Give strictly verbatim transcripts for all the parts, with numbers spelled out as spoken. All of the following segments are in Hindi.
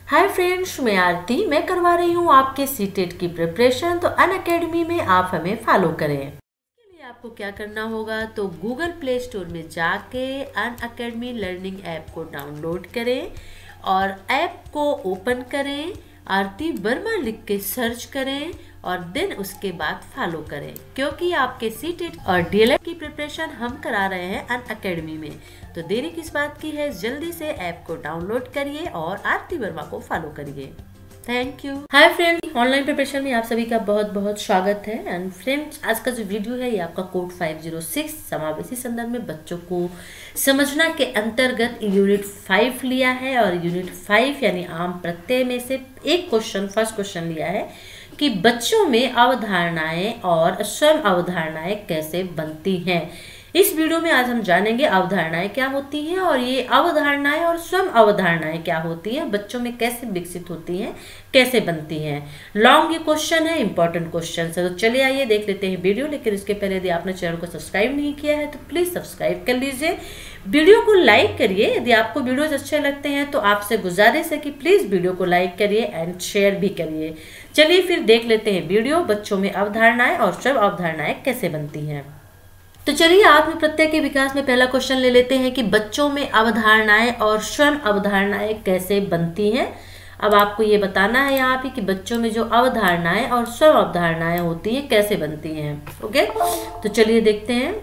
हाय फ्रेंड्स, मैं आरती मैं करवा रही हूँ आपके सीटेट की प्रिपरेशन। तो अनअकैडमी में आप हमें फॉलो करें। इसके लिए आपको क्या करना होगा, तो गूगल प्ले स्टोर में जाके अनअकैडमी लर्निंग ऐप को डाउनलोड करें और ऐप को ओपन करें, आरती वर्मा लिख के सर्च करें और देन उसके बाद फॉलो करें, क्योंकि आपके सीटेट और डीएलएड की प्रिपरेशन हम करा रहे हैं अनअकैडमी में। तो देरी किस बात की है, जल्दी से ऐप को डाउनलोड करिए और आरती वर्मा को फॉलो करिए। Thank you. Hi friends, online preparation में आप सभी का बहुत बहुत स्वागत है। एंड फ्रेंड्स, आज का जो वीडियो है ये आपका कोड फाइव जीरो सिक्स समावेशी संदर्भ में बच्चों को समझना के अंतर्गत यूनिट फाइव लिया है और यूनिट फाइव यानी आम प्रत्यय में से एक क्वेश्चन, फर्स्ट क्वेश्चन लिया है कि बच्चों में अवधारणाएं और स्वयं अवधारणाएं कैसे बनती हैं। इस वीडियो में आज हम जानेंगे अवधारणाएं क्या होती हैं और ये अवधारणाएं और स्वयं अवधारणाएं क्या होती हैं, बच्चों में कैसे विकसित होती हैं, कैसे बनती हैं। लॉन्ग ये क्वेश्चन है, इंपॉर्टेंट क्वेश्चन है। तो चलिए आइए देख लेते हैं वीडियो। लेकिन इसके पहले यदि आपने चैनल को सब्सक्राइब नहीं किया है तो प्लीज सब्सक्राइब कर लीजिए, वीडियो को लाइक करिए। यदि आपको वीडियोज अच्छे लगते हैं तो आपसे गुजारिश है कि प्लीज वीडियो को लाइक करिए एंड शेयर भी करिए। चलिए फिर देख लेते हैं वीडियो, बच्चों में अवधारणाएं और स्वयं अवधारणाएं कैसे बनती हैं। तो चलिए आत्म प्रत्यय के विकास में पहला क्वेश्चन ले लेते हैं कि बच्चों में अवधारणाएं और स्वयं अवधारणाएं कैसे बनती हैं। अब आपको ये बताना है यहाँ पे कि बच्चों में जो अवधारणाएं और स्वयं अवधारणाएं होती हैं कैसे बनती हैं। ओके, तो चलिए देखते हैं।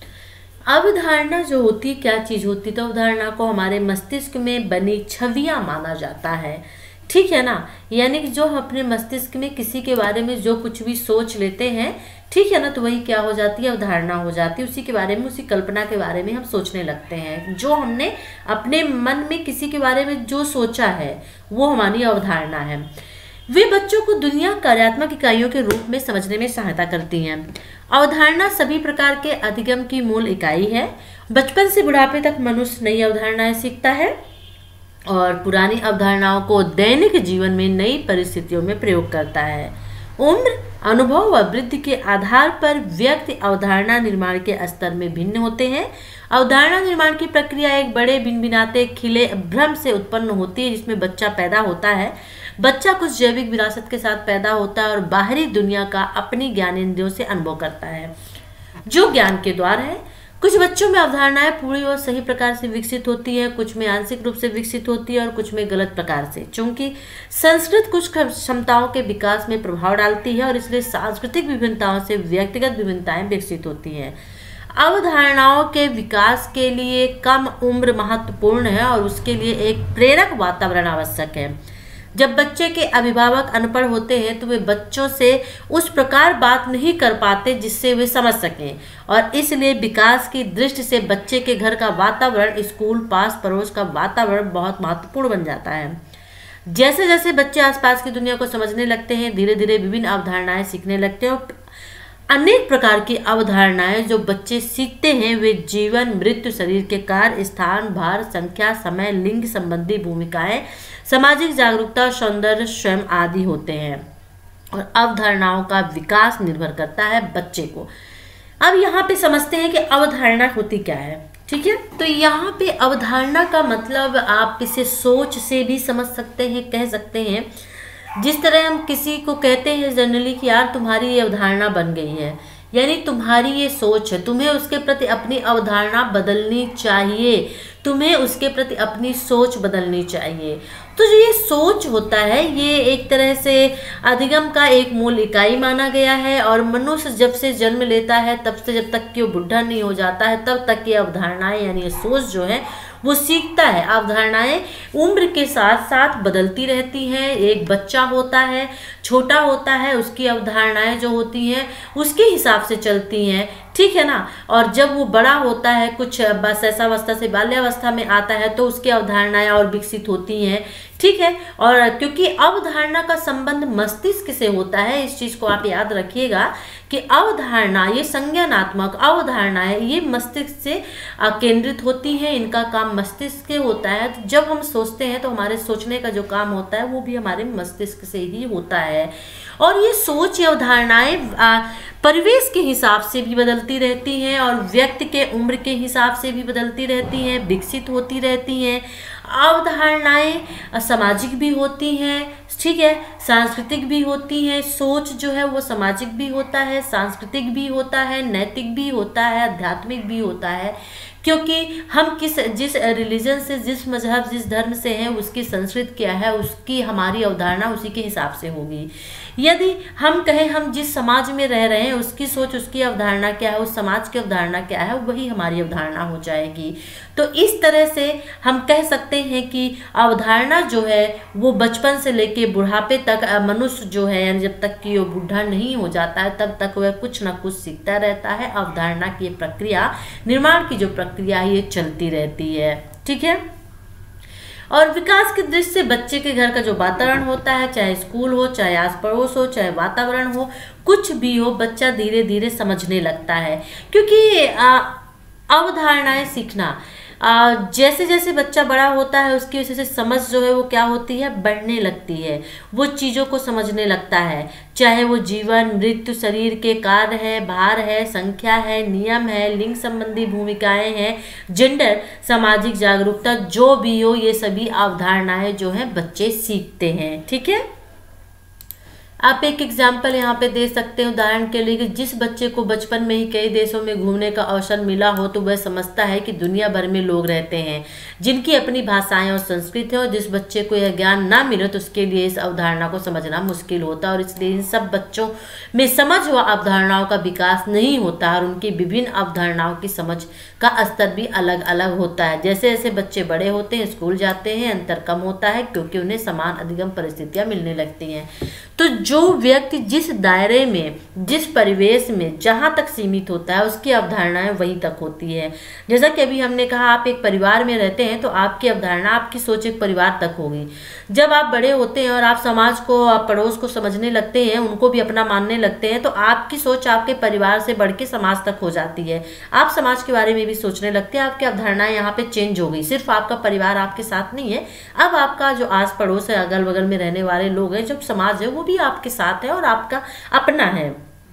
अवधारणा जो होती है क्या चीज होती है, तो अवधारणा को हमारे मस्तिष्क में बनी छवियां माना जाता है, ठीक है ना। यानी कि जो हम अपने मस्तिष्क में किसी के बारे में जो कुछ भी सोच लेते हैं, ठीक है ना, तो वही क्या हो जाती है, अवधारणा हो जाती है। उसी के बारे में, उसी कल्पना के बारे में हम सोचने लगते हैं। जो हमने अपने मन में किसी के बारे में जो सोचा है वो हमारी अवधारणा है। वे बच्चों को दुनिया कार्यात्मक इकाइयों के रूप में समझने में सहायता करती हैं। अवधारणा सभी प्रकार के अधिगम की मूल इकाई है। बचपन से बुढ़ापे तक मनुष्य नई अवधारणाएं सीखता है और पुरानी अवधारणाओं को दैनिक जीवन में नई परिस्थितियों में प्रयोग करता है। उम्र, अनुभव व वृद्धि के आधार पर व्यक्ति अवधारणा निर्माण के स्तर में भिन्न होते हैं। अवधारणा निर्माण की प्रक्रिया एक बड़े भिनभिनाते खिले भ्रम से उत्पन्न होती है, जिसमें बच्चा पैदा होता है। बच्चा कुछ जैविक विरासत के साथ पैदा होता है और बाहरी दुनिया का अपनी ज्ञानेंद्रियों से अनुभव करता है, जो ज्ञान के द्वार है। कुछ बच्चों में अवधारणाएं पूरी और सही प्रकार से विकसित होती है, कुछ में आंशिक रूप से विकसित होती है और कुछ में गलत प्रकार से। चूंकि संस्कृत कुछ क्षमताओं के विकास में प्रभाव डालती है और इसलिए सांस्कृतिक विभिन्नताओं से व्यक्तिगत विभिन्नताएं विकसित होती हैं। अवधारणाओं के विकास के लिए कम उम्र महत्वपूर्ण है और उसके लिए एक प्रेरक वातावरण आवश्यक है। जब बच्चे के अभिभावक अनपढ़ होते हैं तो वे बच्चों से उस प्रकार बात नहीं कर पाते जिससे वे समझ सकें, और इसलिए विकास की दृष्टि से बच्चे के घर का वातावरण, स्कूल, पास पड़ोस का वातावरण बहुत महत्वपूर्ण बन जाता है। जैसे जैसे बच्चे आसपास की दुनिया को समझने लगते हैं, धीरे धीरे विभिन्न अवधारणाएं सीखने लगते हैं। और अनेक प्रकार की अवधारणाएं जो बच्चे सीखते हैं वे जीवन, मृत्यु, शरीर के कार्य, स्थान, भार, संख्या, समय, लिंग संबंधी भूमिकाएं, सामाजिक जागरूकता, सौंदर्य, स्वयं आदि होते हैं। और अवधारणाओं का विकास निर्भर करता है बच्चे को। अब यहाँ पे समझते हैं कि अवधारणा होती क्या है, ठीक है। तो यहाँ पे अवधारणा का मतलब आप इसे सोच से भी समझ सकते हैं, कह सकते हैं। जिस तरह हम किसी को कहते हैं जनरली कि यार तुम्हारी ये अवधारणा बन गई है, यानी तुम्हारी ये सोच है, तुम्हें उसके प्रति अपनी अवधारणा बदलनी चाहिए, तुम्हें उसके प्रति अपनी सोच बदलनी चाहिए। तो जो ये सोच होता है ये एक तरह से अधिगम का एक मूल इकाई माना गया है। और मनुष्य जब से जन्म लेता है तब से जब तक कि वो बुढ़ा नहीं हो जाता है तब तक ये अवधारणाएं यानी ये सोच जो है वो सीखता है। अवधारणाएं उम्र के साथ साथ बदलती रहती हैं। एक बच्चा होता है, छोटा होता है, उसकी अवधारणाएं जो होती हैं उसके हिसाब से चलती हैं, ठीक है ना। और जब वो बड़ा होता है, कुछ बस ऐसा अवस्था से बाल्यावस्था में आता है तो उसकी अवधारणाएं और विकसित होती हैं, ठीक है। और क्योंकि अवधारणा का संबंध मस्तिष्क से होता है, इस चीज को आप याद रखिएगा कि अवधारणा, ये संज्ञानात्मक अवधारणाएं ये मस्तिष्क से केंद्रित होती हैं, इनका काम मस्तिष्क के होता है। तो जब हम सोचते हैं तो हमारे सोचने का जो काम होता है वो भी हमारे मस्तिष्क से ही होता है। और ये सोच या अवधारणाएं परिवेश के हिसाब से भी बदलती रहती हैं और व्यक्ति के उम्र के हिसाब से भी बदलती रहती हैं, विकसित होती रहती हैं। अवधारणाएं सामाजिक भी होती हैं, ठीक है, सांस्कृतिक भी होती हैं। सोच जो है वो सामाजिक भी होता है, सांस्कृतिक भी होता है, नैतिक भी होता है, आध्यात्मिक भी होता है, क्योंकि हम किस जिस रिलीजन से, जिस मजहब, जिस धर्म से हैं, उसकी संस्कृति क्या है, उसकी हमारी अवधारणा उसी के हिसाब से होगी। यदि हम कहें हम जिस समाज में रह रहे हैं उसकी सोच, उसकी अवधारणा क्या है, उस समाज की अवधारणा क्या है, वही हमारी अवधारणा हो जाएगी। तो इस तरह से हम कह सकते हैं कि अवधारणा जो है वो बचपन से लेके बुढ़ापे तक मनुष्य जो है, यानी जब तक कि वो बूढ़ा नहीं हो जाता है तब तक वह कुछ ना कुछ सीखता रहता है। अवधारणा की प्रक्रिया, निर्माण की जो प्रक्रिया है, ये चलती रहती है, ठीक है। और विकास की दृष्टि से बच्चे के घर का जो वातावरण होता है, चाहे स्कूल हो, चाहे आस पड़ोस हो, चाहे वातावरण हो, कुछ भी हो, बच्चा धीरे धीरे समझने लगता है। क्योंकि अवधारणाएं सीखना, आ, जैसे जैसे बच्चा बड़ा होता है उसकी वजह से समझ जो है वो क्या होती है, बढ़ने लगती है। वो चीज़ों को समझने लगता है, चाहे वो जीवन, मृत्यु, शरीर के कार्य है, भार है, संख्या है, नियम है, लिंग संबंधी भूमिकाएं हैं, जेंडर, सामाजिक जागरूकता, जो भी हो, ये सभी अवधारणाएं जो है बच्चे सीखते हैं, ठीक है। आप एक एग्जाम्पल यहाँ पे दे सकते हैं उदाहरण के लिए कि जिस बच्चे को बचपन में ही कई देशों में घूमने का अवसर मिला हो तो वह समझता है कि दुनिया भर में लोग रहते हैं जिनकी अपनी भाषाएं और संस्कृति है, और जिस बच्चे को यह ज्ञान ना मिले तो उसके लिए इस अवधारणा को समझना मुश्किल होता है, और इसलिए इन सब बच्चों में समझ व अवधारणाओं का विकास नहीं होता और उनकी विभिन्न अवधारणाओं की समझ का स्तर भी अलग अलग होता है। जैसे जैसे बच्चे बड़े होते हैं, स्कूल जाते हैं, अंतर कम होता है क्योंकि उन्हें समान अधिगम परिस्थितियां मिलने लगती हैं। तो जो व्यक्ति जिस दायरे में, जिस परिवेश में जहाँ तक सीमित होता है उसकी अवधारणाएं वहीं तक होती है। जैसा कि अभी हमने कहा, आप एक परिवार में रहते हैं तो आपकी अवधारणा, आपकी सोच एक परिवार तक होगी। जब आप बड़े होते हैं और आप समाज को, आप पड़ोस को समझने लगते हैं, उनको भी अपना मानने लगते हैं, तो आपकी सोच आपके परिवार से बढ़ के समाज तक हो जाती है। आप समाज के बारे में भी सोचने लगते हैं, आपकी अवधारणाएं यहाँ पे चेंज हो गई। सिर्फ आपका परिवार आपके साथ नहीं है, अब आपका जो आस पड़ोस है, अगल बगल में रहने वाले लोग हैं, जब समाज है वो भी आपके साथ है और आपका अपना है।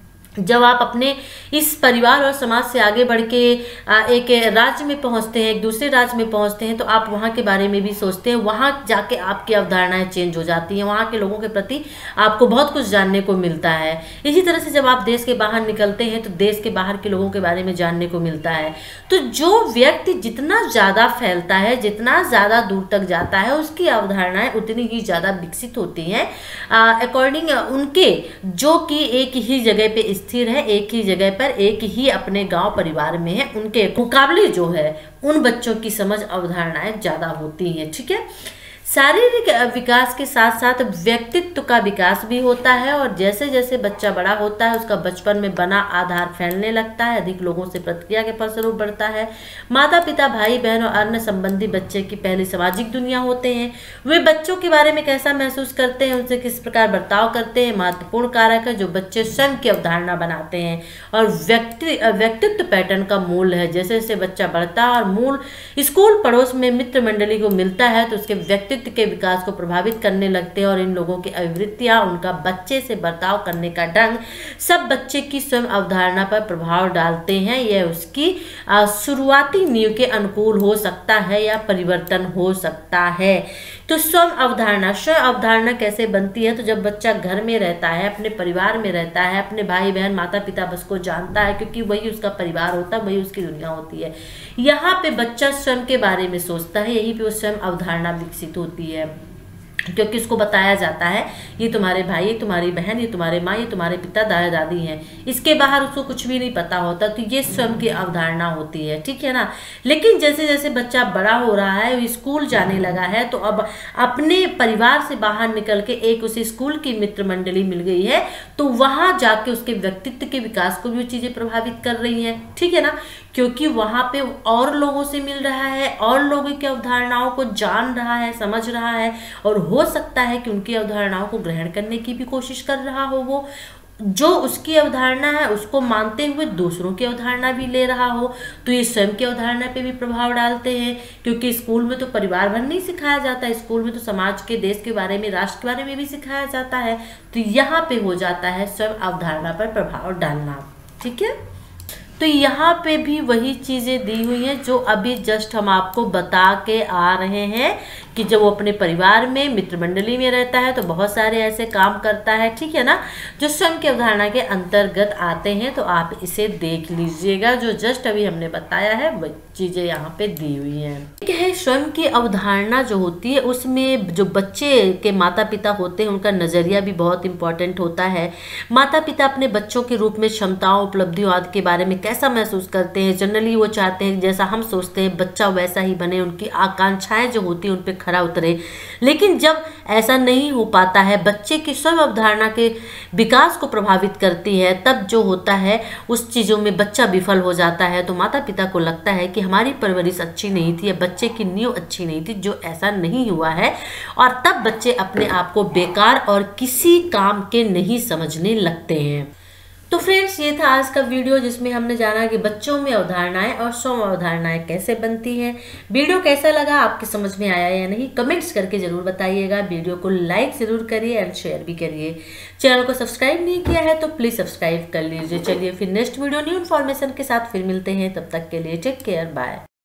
जब आप अपने इस परिवार और समाज से आगे बढ़ के एक राज्य में पहुंचते हैं, एक दूसरे राज्य में पहुंचते हैं, तो आप वहां के बारे में भी सोचते हैं। वहां जाके आपकी अवधारणाएं चेंज हो जाती हैं, वहां के लोगों के प्रति आपको बहुत कुछ जानने को मिलता है। इसी तरह से जब आप देश के बाहर निकलते हैं तो देश के बाहर के लोगों के बारे में जानने को मिलता है। तो जो व्यक्ति जितना ज़्यादा फैलता है, जितना ज़्यादा दूर तक जाता है, उसकी अवधारणाएं उतनी ही ज़्यादा विकसित होती हैं अकॉर्डिंग उनके, जो कि एक ही जगह पे स्थिर है, एक ही जगह पर, एक ही अपने गांव परिवार में है, उनके मुकाबले जो है उन बच्चों की समझ, अवधारणाएं ज्यादा होती हैं, ठीक है। शारीरिक विकास के साथ साथ व्यक्तित्व का विकास भी होता है, और जैसे जैसे बच्चा बड़ा होता है उसका बचपन में बना आधार फैलने लगता है, अधिक लोगों से प्रतिक्रिया के फलस्वरूप बढ़ता है। माता पिता, भाई बहन और अन्य संबंधी बच्चे की पहली सामाजिक दुनिया होते हैं। वे बच्चों के बारे में कैसा महसूस करते हैं, उनसे किस प्रकार बर्ताव करते हैं, महत्वपूर्ण कारक है जो बच्चे स्वयं की अवधारणा बनाते हैं और व्यक्ति व्यक्तित्व पैटर्न का मूल है। जैसे जैसे बच्चा बढ़ता है और मूल स्कूल, पड़ोस में मित्र मंडली को मिलता है तो उसके व्यक्तित्व के विकास को प्रभावित करने लगते हैं, और इन लोगों की अभिवृत्तियां, उनका बच्चे से बर्ताव करने का ढंग सब बच्चे की स्वयं अवधारणा पर प्रभाव डालते हैं। यह उसकी शुरुआती नींव के अनुकूल हो सकता है या परिवर्तन हो सकता है। तो स्वयं अवधारणा, स्वयं अवधारणा कैसे बनती है? तो जब बच्चा घर में रहता है, अपने परिवार में रहता है, अपने भाई बहन, माता पिता बस को जानता है, क्योंकि वही उसका परिवार होता है, वही उसकी दुनिया होती है। यहाँ पे बच्चा स्वयं के बारे में सोचता है, यहीं पे वो स्वयं अवधारणा विकसित होती है, क्योंकि उसको बताया जाता है ये तुम्हारे भाई, ये तुम्हारी बहन, ये तुम्हारे माँ, ये तुम्हारे पिता, दादा दादी हैं। इसके बाहर उसको कुछ भी नहीं पता होता, तो ये स्वयं की अवधारणा होती है, ठीक है ना। लेकिन जैसे जैसे बच्चा बड़ा हो रहा है, स्कूल जाने लगा है, तो अब अपने परिवार से बाहर निकल के एक उसे स्कूल की मित्र मंडली मिल गई है, तो वहाँ जाके उसके व्यक्तित्व के विकास को भी वो चीज़ें प्रभावित कर रही हैं, ठीक है ना, क्योंकि वहाँ पे और लोगों से मिल रहा है, और लोगों की अवधारणाओं को जान रहा है, समझ रहा है, और हो सकता है कि उनकी अवधारणाओं को ग्रहण करने की भी कोशिश कर रहा हो। वो जो उसकी अवधारणा है उसको मानते हुए दूसरों की अवधारणा भी ले रहा हो, तो ये स्वयं की अवधारणा पे भी प्रभाव डालते हैं। क्योंकि स्कूल में तो परिवार भर नहीं सिखाया जाता, स्कूल में तो समाज के, देश के बारे में, राष्ट्र के बारे में भी सिखाया जाता है। तो यहाँ पे हो जाता है स्वयं अवधारणा पर प्रभाव डालना, ठीक है। तो यहाँ पे भी वही चीज़ें दी हुई हैं जो अभी जस्ट हम आपको बता के आ रहे हैं कि जब वो अपने परिवार में मित्र मंडली में रहता है तो बहुत सारे ऐसे काम करता है, ठीक है ना, जो स्वयं की अवधारणा के अंतर्गत आते हैं। तो आप इसे देख लीजिएगा, जो जस्ट अभी हमने बताया है वो चीज़ें यहाँ पे दी हुई हैं। ठीक है, स्वयं की अवधारणा जो होती है उसमें जो बच्चे के माता पिता होते हैं उनका नज़रिया भी बहुत इंपॉर्टेंट होता है। माता पिता अपने बच्चों के रूप में क्षमताओं, उपलब्धियों आदि के बारे में कैसा महसूस करते हैं। जनरली वो चाहते हैं जैसा हम सोचते हैं बच्चा वैसा ही बने, उनकी आकांक्षाएं जो होती हैं उन पर खरा उतरे। लेकिन जब ऐसा नहीं हो पाता है, बच्चे की स्वयं अवधारणा के विकास को प्रभावित करती है, तब जो होता है उस चीज़ों में बच्चा विफल हो जाता है। तो माता पिता को लगता है कि हमारी परवरिश अच्छी नहीं थी या बच्चे की नींव अच्छी नहीं थी, जो ऐसा नहीं हुआ है, और तब बच्चे अपने आप को बेकार और किसी काम के नहीं समझने लगते हैं। तो फ्रेंड्स, ये था आज का वीडियो जिसमें हमने जाना कि बच्चों में अवधारणाएं और स्वयं अवधारणाएं कैसे बनती हैं। वीडियो कैसा लगा, आपके समझ में आया या नहीं, कमेंट्स करके जरूर बताइएगा। वीडियो को लाइक जरूर करिए एंड शेयर भी करिए। चैनल को सब्सक्राइब नहीं किया है तो प्लीज़ सब्सक्राइब कर लीजिए। चलिए फिर नेक्स्ट वीडियो न्यू इन्फॉर्मेशन के साथ फिर मिलते हैं, तब तक के लिए टेक केयर, बाय।